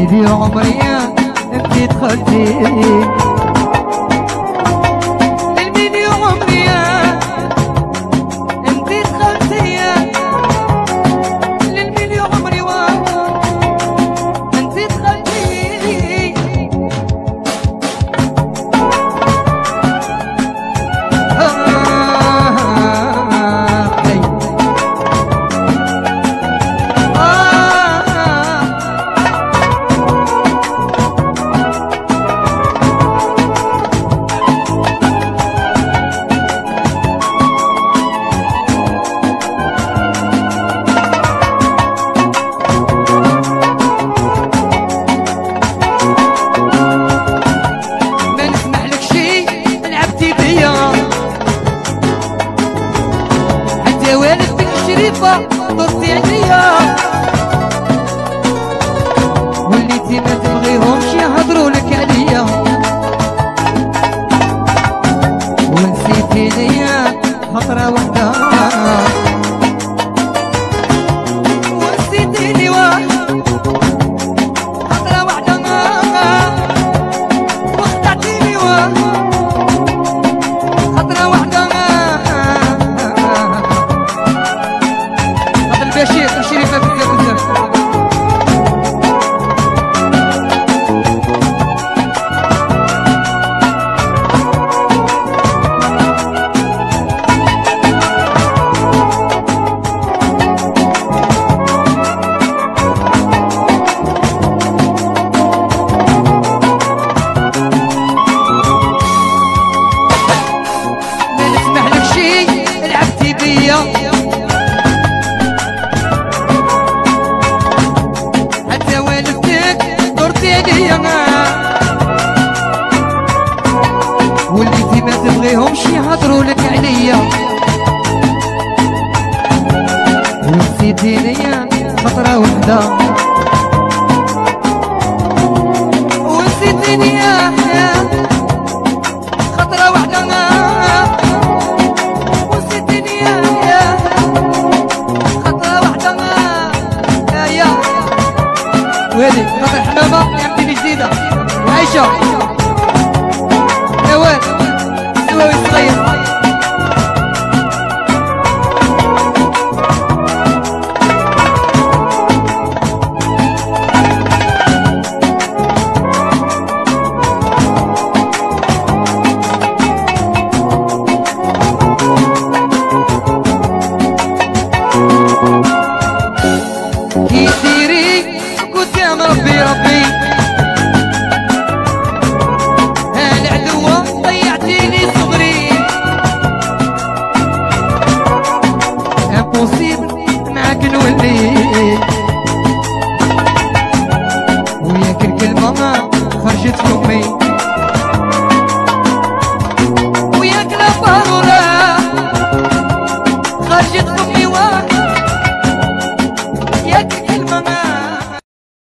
سيدي عمري انتي دخلتي للميدي عمري انتي دخلتي للميدي عمري انتي دخلتي طرتي عليا وليتي ما تبغيهمش يهضروا لك عليا ونسيتي ليا خطره وحده ونسيتي لي خطره وحده وخدعتيني خطره وحده بشير وشريفة بزاف ما نسمحلك شي لعبتي بيا وليتي ما تبغيهمش يهضروا لك عليا ونسيتي ليا خطره وحده ونسيتي ليا خطره وحده ونسيتي ليا خطره وحده يا ويلي خاطر حمامه يعطيني جديده وعايشه نوال سواوي صغير كي ديري قدام ربي